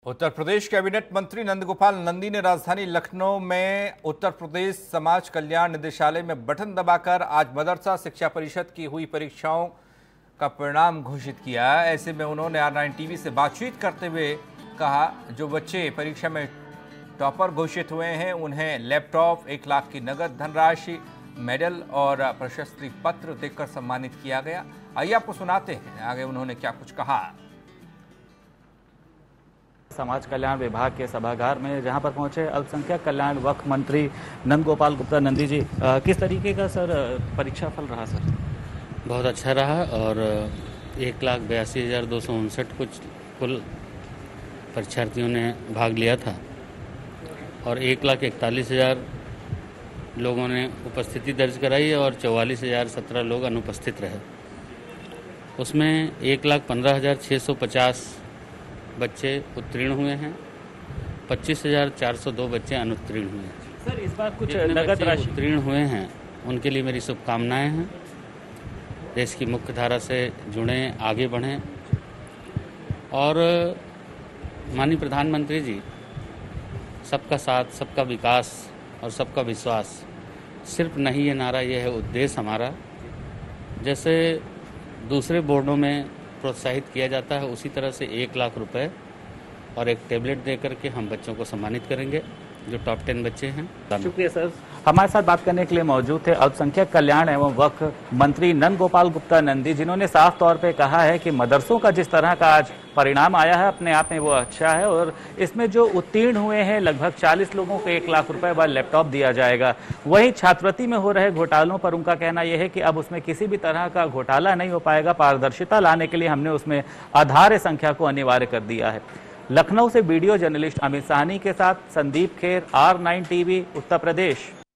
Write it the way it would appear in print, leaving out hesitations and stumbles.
Uttar Pradesh cabinet मंत्री नंदगोपाल नंदी ने राजधानी लखनऊ में उत्तर प्रदेश समाज कल्याण निदेशालय में बटन दबाकर आज मदरसा शिक्षा परिषद की हुई परीक्षाओं का परिणाम घोषित किया। ऐसे में उन्होंने R9 टीवी से बातचीत करते हुए कहा, जो बच्चे परीक्षा में टॉपर घोषित हुए हैं उन्हें लैपटॉप, 1 लाख की नगद धनराशि, मेडल और प्रशस्ति पत्र देकर सम्मानित किया गया। आइए आपको सुनाते हैं आगे उन्होंने क्या कुछ कहा। समाज कल्याण विभाग के सभागार में जहां पर पहुंचे अल्पसंख्यक कल्याण वक्फ मंत्री नंदगोपाल गुप्ता नंदी जी, किस तरीके का सर परीक्षा फल रहा सर? बहुत अच्छा रहा और 1,82,259 कुछ कुल परीक्षार्थियों ने भाग लिया था और 1,41,000 लोगों ने उपस्थिति दर्ज कराई और 44,017 लोग अनुपस्थित रहे। उसमें 1,15,650 बच्चे उत्तीर्ण हुए हैं, 25,402 बच्चे अनुत्तीर्ण हुए हैं। सर इस बार कुछ नगद राशि उत्तीर्ण हुए हैं उनके लिए मेरी शुभकामनाएं हैं। देश की मुख्य धारा से जुड़ें, आगे बढ़ें और माननीय प्रधानमंत्री जी, सबका साथ, सबका विकास और सबका विश्वास सिर्फ नहीं ये नारा, ये है उद्देश्य हमारा। जैसे दूसरे बोर्डों में प्रोत्साहित किया जाता है उसी तरह से 1 लाख रुपए और एक टेबलेट देकर के हम बच्चों को सम्मानित करेंगे जो टॉप 10 बच्चे हैं। शुक्रिया सर। हमारे साथ बात करने के लिए मौजूद थे अल्पसंख्यक कल्याण एवं वक्फ मंत्री नंदगोपाल गुप्ता नंदी, जिन्होंने साफ तौर पे कहा है कि मदरसों का जिस तरह का आज परिणाम आया है अपने आप में वो अच्छा है और इसमें जो उत्तीर्ण हुए हैं लगभग 40 लोगों को 1 लाख रुपए बाद लैपटॉप दिया जाएगा। वहीं छात्रवृत्ति में हो रहे घोटालों पर उनका कहना यह है कि अब उसमें किसी भी तरह का घोटाला नहीं हो पाएगा। पारदर्शिता लाने के लिए हमने उसमें आधार संख्या को अनिवार्य कर दिया है। लखनऊ से वीडियो जर्नलिस्ट अमित साहनी के साथ संदीप खेर, R9 टीवी, उत्तर प्रदेश।